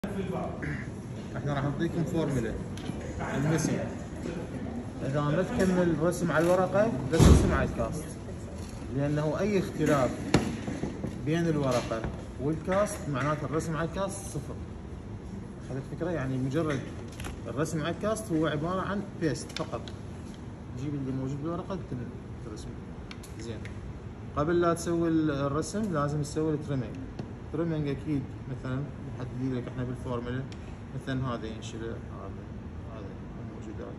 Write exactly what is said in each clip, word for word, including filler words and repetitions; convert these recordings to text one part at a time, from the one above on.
احنا راح نعطيكم فورمولا المسي. اذا ما تكمل رسم على الورقه بس رسم على الكاست، لانه اي اختلاف بين الورقه والكاست معناته الرسم على الكاست صفر. هذه الفكره، يعني مجرد الرسم على الكاست هو عباره عن بيست فقط، تجيب اللي موجود بالورقه ترسم. زين، قبل لا تسوي الرسم لازم تسوي التريمينج. التريمينج اكيد مثلا نحدد لك احنا بالفورمولا، مثلا هذا ينشل، هذا هذا الموجودات.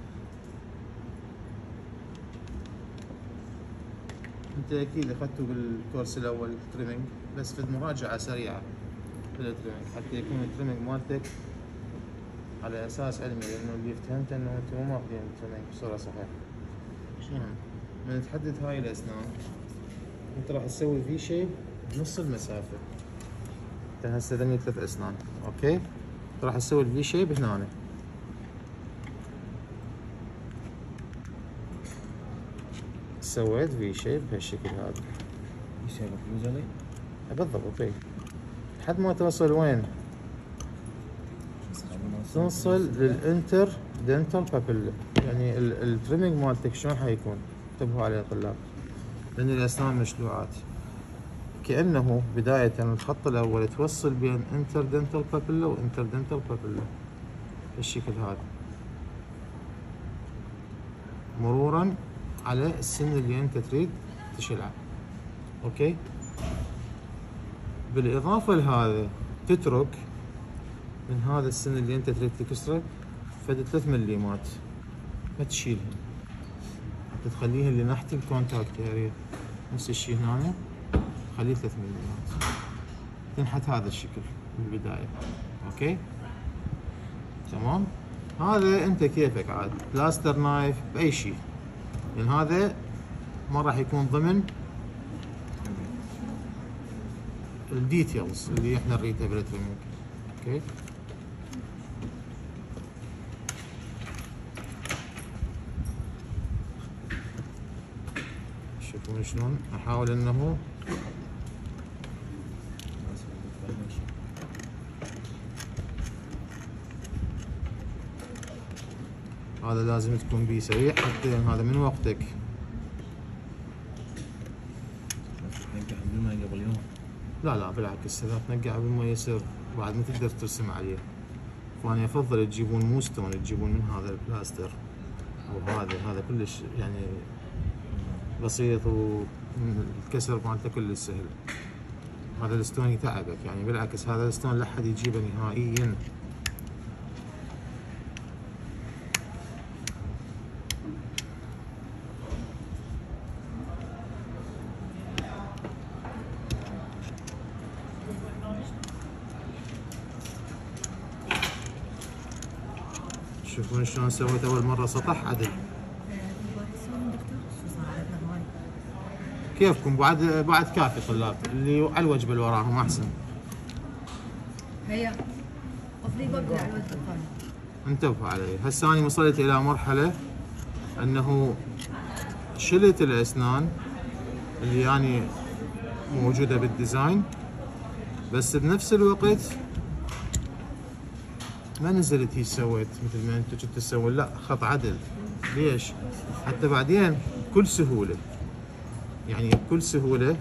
انت اكيد اخذته بالكورس الاول التريمينج، بس في مراجعه سريعه بالتريمينج حتى يكون التريمينج مالتك على اساس علمي، لانه اللي فهمته انه انتم مو ماخذين التريمينج بصوره صحيحه. المهم من تحدد هاي الاسنان انت راح تسوي في شيب بنص المسافه. انت هسه ذني ثلاث اسنان، اوكي؟ راح تسوي الفي شيب هنا. سويت في شيب بهالشكل هذا. في شيب مزلي؟ بالضبط اي. لحد ما توصل وين؟ توصل للانتر دنتال بابيلا، يعني التريمينج مالتك شلون حيكون؟ انتبهوا عليه يا طلاب، لان الاسنان مشلوعات. كأنه بداية الخط الأول توصل بين انتر دنتال بابيلا وانتر دنتال بابيلا بالشكل هذا، مرورا على السن اللي انت تريد تشلعه. اوكي؟ بالإضافة لهذا تترك من هذا السن اللي انت تريد تكسره فد ثلاث مليمات، ما تشيلها، تخليها اللي ناحية الكونتاكت اريا، نفس الشيء هنا خليه ثلاث مليمات، تنحت هذا الشكل بالبداية. اوكي؟ تمام؟ هذا انت كيفك عاد، بلاستر نايف باي شيء، لان هذا ما راح يكون ضمن الديتيلز اللي احنا نريدها بالتريمينج. اوكي؟ شوفون شلون احاول انه هذا لازم تكون بيه سريع حتى هذا من وقتك. تنقع بالماء قبل يوم؟ لا لا بالعكس، اذا تنقع بالماء يصير بعد ما تقدر ترسم عليه. فانا افضل تجيبون مو ستون، تجيبون من هذا البلاستر او هذا هذا كلش يعني بسيط والكسر مالته كلش سهل. هذا الستون يتعبك يعني، بالعكس هذا الستون لا احد يجيبه نهائيا. شوفون شلون سويت اول مره سطح عدل. كيفكم؟ بعد بعد كافي طلاب، اللي على الوجبه اللي وراهم احسن. هيا افضلي بقى على الوجبه الثانيه. انتبهوا علي، هسه اني وصلت الى مرحله انه شلت الاسنان اللي يعني موجوده بالديزاين، بس بنفس الوقت ما نزلت هي سويت مثل ما انتم كنتوا تسوون، لا خط عدل. ليش؟ حتى بعدين بكل سهوله، يعني بكل سهوله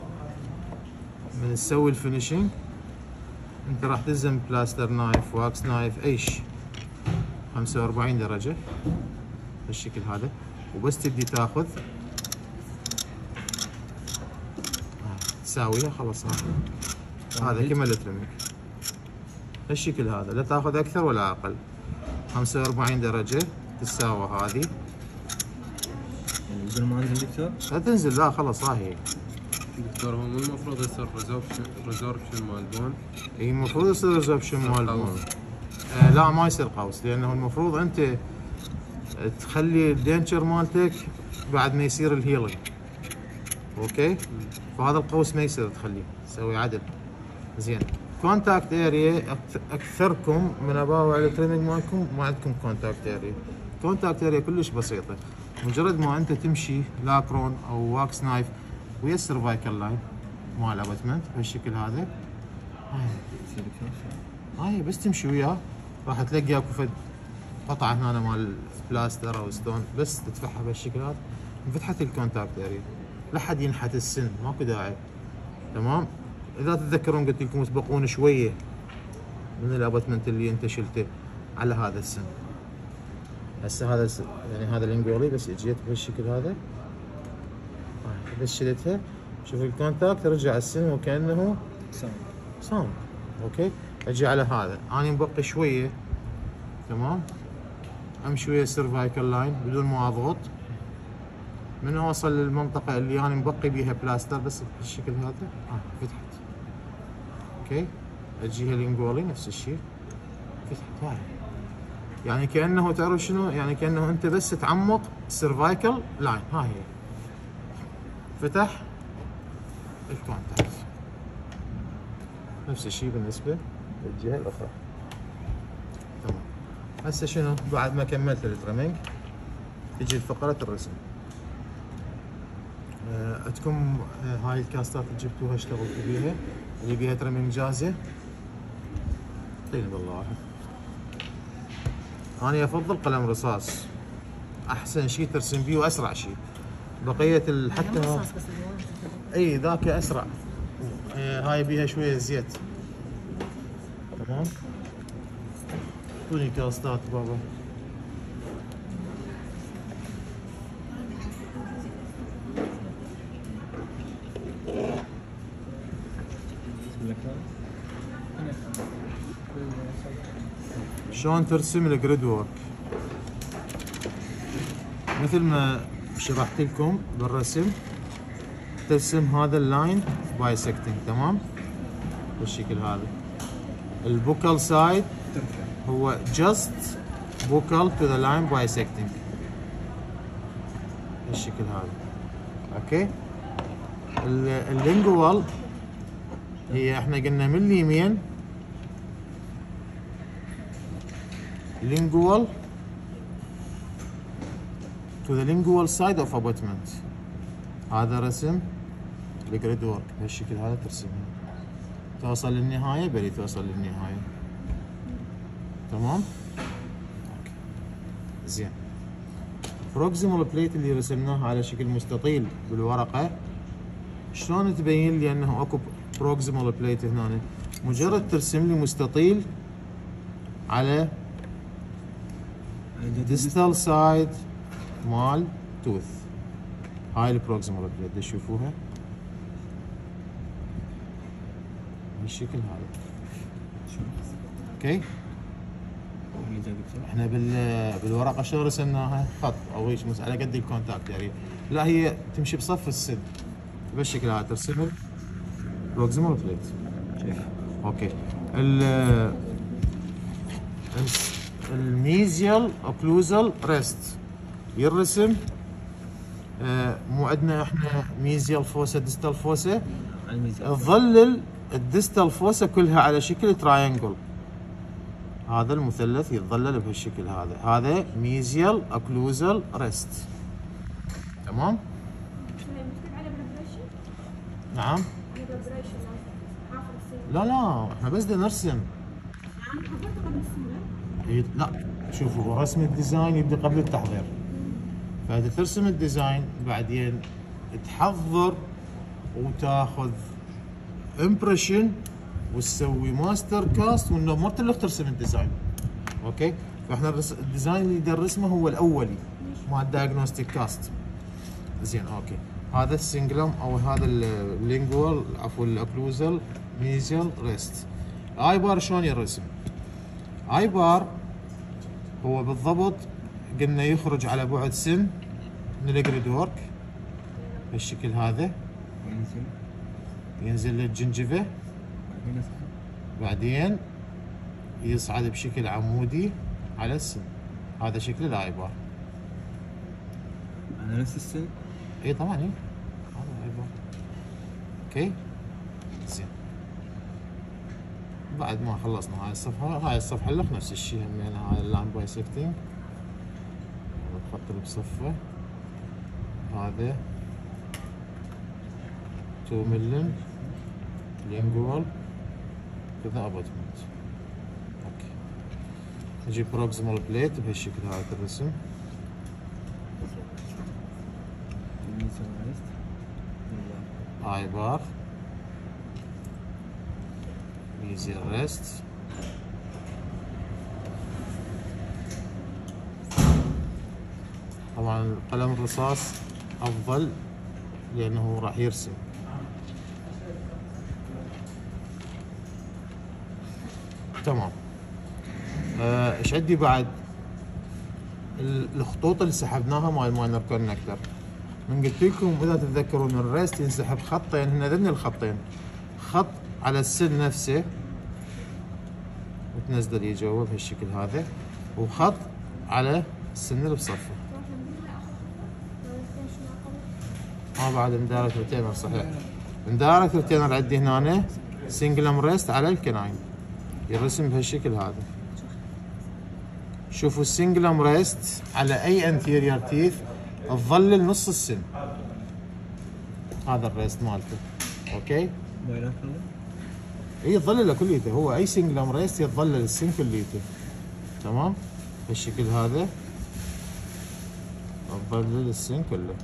من تسوي الفينيشنج انت راح تلزم بلاستر نايف، واكس نايف، اي شيء خمسة وأربعين درجه بالشكل هذا، وبس تبدي تاخذ تساويها خلص. هذا كمل التريمينج بالشكل هذا، لا تاخذ اكثر ولا اقل. خمسة وأربعين درجه تساوي هذه. يعني بدون ما انزل دكتور؟ لا تنزل، لا خلص ها هي. دكتور هو مو المفروض يصير ريزوربشن مال بون؟ اي المفروض يصير ريزوربشن مال بون. آه لا ما يصير قوس، لانه المفروض انت تخلي الدنشر مالتك بعد ما يصير الهيلينج. اوكي؟ فهذا القوس ما يصير تخليه، تسوي عدل. زين، كونتاكت اريا اكثركم من اباوع التريننج مالكم ما عندكم كونتاكت اريا. كونتاكت اريا كلش بسيطه، مجرد ما انت تمشي لاكرون او واكس نايف ويا السيرفايكال لاين مال ابتمنت بهالشكل هذا. هاي بس تمشي وياه راح تلاقي اكو فد قطعه هنا مال بلاستر او ستون، بس تدفعها بهالشكل هذا انفتحت الكونتاكت اريا، لا حد ينحت السن، ماكو داعي. تمام. اذا تتذكرون قلت لكم اسبقون شويه من الابوتمنت اللي انت شلته على هذا السن. هسه هذا يعني هذا الانجولي بس اجيت بهالشكل هذا بس شلتها، شوف الكونتاكت رجع السن وكانه سام صام. اوكي. اجي على هذا انا مبقي شويه. تمام. امشي ويا السيرفايكال لاين بدون ما اضغط من اوصل للمنطقه اللي انا مبقي بيها بلاستر بس بالشكل هذا. اه فتحت. اوكي. اجيها الانجولي نفس الشيء فتحت. هاي يعني كانه تعرف شنو، يعني كانه انت بس تعمق السيرفايكال لاين. هاي هي فتح الكونتاكت. نفس الشيء بالنسبه للجهه الاخرى. تمام. هسه شنو بعد ما كملت الترمينج تجي فقره الرسم. أه عندكم أه هاي الكاستات اللي جبتوها اشتغلتوا بيها اللي بيها ترمينج جاهزه؟ طيب بالله واحد. انا افضل قلم رصاص، احسن شيء ترسم بيه واسرع شيء. بقيه ال- حتى ها- اي ذاك اسرع. أه هاي بيها شويه زيت. تمام. اعطوني كاستات بابا. شلون ترسم الجريد وورك؟ مثل ما شرحت لكم بالرسم ترسم هذا اللاين بايسكتنج. تمام. بالشكل هذا البوكال سايد هو just buccal to the line bisecting بالشكل هذا. اوكي. اللينجوال هي احنا قلنا من اليمين lingual to the lingual side of abutment. هذا رسم الجريد وورك بهالشكل هذا ترسمها توصل للنهايه بلي توصل للنهايه. تمام. اوكي. زين. بروكسيمال بليت اللي رسمناها على شكل مستطيل بالورقه شلون تبين لي انه اكو بروكسيمال بليت هنا؟ مجرد ترسم لي مستطيل على ديستال سايد مال توث. هاي البروكسيمال بليت تشوفوها بالشكل هذا. اوكي. احنا بال بالورقه شو رسمناها؟ خط او هيك على قد الكونتاكت يعني. لا هي تمشي بصف السد بالشكل هذا ترسم بروكسيمال بليت. كيف؟ اوكي. ال الميزيال اوكلوزال ريست يرسم. آه مو عندنا احنا ميزيال فوسا ديستال فوسا، تظلل الديستال فوسا كلها على شكل تراينجل. هذا المثلث يتظلل بهالشكل هذا. هذا ميزيال اوكلوزال ريست. تمام. نعم. لا لا احنا بس بدنا نرسم. إيه لا شوفوا رسم الديزاين يبدا قبل التحضير. فاذا ترسم الديزاين بعدين تحضر وتاخذ امبريشن وتسوي ماستر كاست وانه ما تلخ ترسم الديزاين. اوكي. فاحنا الديزاين اللي درسمه هو الاولي مع الدايجنوستيك كاست. زين. اوكي. هذا السنجلم او هذا اللينجوال عفوا الاوكلوزال ميزيال ريست. اي بار شلون يرسم؟ اي بار هو بالضبط قلنا يخرج على بعد سن من الجريد وورك بالشكل هذا. ينزل للجنجفه بعدين يصعد بشكل عمودي على السن. هذا شكل الاي بار. على نفس السن؟ اي طبعا. اي هذا الاي بار. اوكي. زين. بعد ما خلصنا هاي الصفحة، هاي الصفحة اللي نفس الشيء همين هاي اللاين بايسكتنج. الخط اللي بصفه هذا تو ملم لينجوال كذا ابوتمنت. نجيب بروكسيمال بليت بهالشكل هذا الرسم. هاي بار ايزي ريست. طبعا القلم الرصاص افضل لانه راح يرسم. تمام. آه، ايش عندي بعد؟ الخطوط اللي سحبناها مال الماينر كونكتر. من قلت لكم اذا تتذكرون الريست ينسحب خطين، هن ذن الخطين، خط على السن نفسه وتنزل يجوا بهالشكل هذا، وخط على السن اللي بصفه. ها بعد مدارة ريتينر صحيح. مدارة ريتينر عندي هنا سنجلم ريست على الكناين، يرسم بهالشكل هذا. شوفوا السنجلم ريست على اي انتيريور تيث تظلل نص السن. هذا الريست مالته. اوكي؟ اي تظلله كليته، هو اي سنجلم ريست يتظلل السن كليته. تمام؟ بالشكل هذا تظلل السن كله.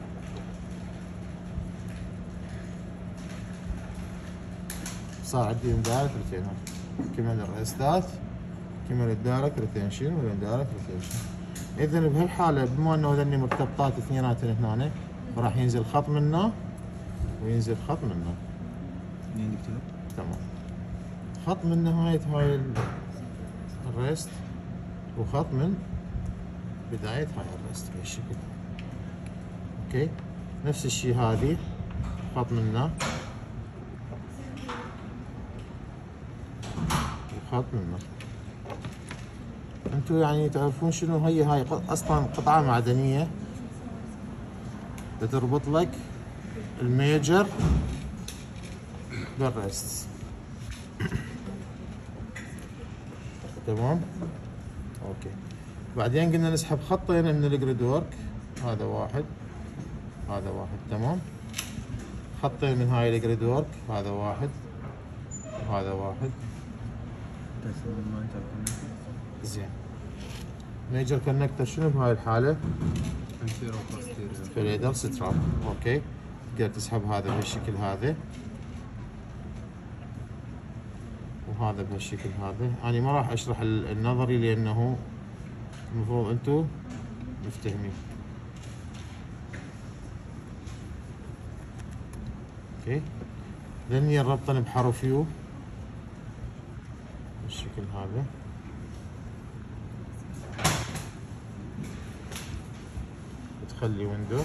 صار عندي مدارك ريتينر، كمل الريستات، كمل الدايركت ريتنشن والاندايركت ريتنشن. اذا بهالحاله بما انه هذني مرتبطات اثنيناتن هنا، راح ينزل خط منه وينزل خط منه. تمام. خط من نهايه هاي الريست وخط من بدايه هاي الريست بهالشكل. اوكي؟ نفس الشيء هذه خط منه وخط منه. انتو يعني تعرفون شنو هي هاي اصلا قطعة معدنية بتربط لك الميجر بالريست. تمام؟ اوكي. بعدين قلنا نسحب خطين من الجريد ورك، هذا واحد هذا واحد. تمام؟ خطين من هاي الجريد ورك، هذا واحد وهذا واحد. زين. ميجر كونكتر شنو بهاي الحالة؟ انتيرو وبوستيريور. فليدر ستراب. اوكي. تقدر تسحب هذا بهالشكل هذا وهذا بهالشكل هذا. انا ما راح اشرح النظري لانه المفروض انتم مفتهمين. اوكي. ذني ربطن بحرف يو بالشكل هذا. بتخلي ويندو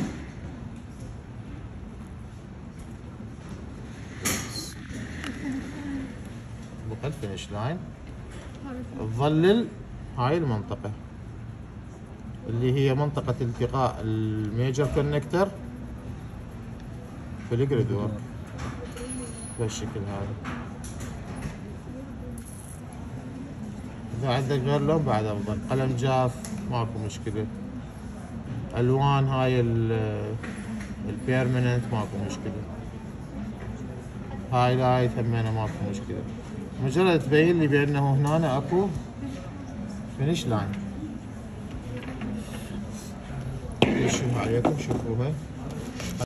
بقى الفينش لاين، تظلل هاي المنطقة اللي هي منطقة التقاء الميجر كونكتر في الجريد ورك بالشكل هذا. إذا عندك غير لون بعد أفضل، قلم جاف ماكو مشكلة، ألوان هاي البيرمننت ماكو مشكلة، هايلايت همينه ماكو مشكلة، مجرد تبين لي بأنه هنا أكو فينش لاين. يشوفها عليكم شوفوها.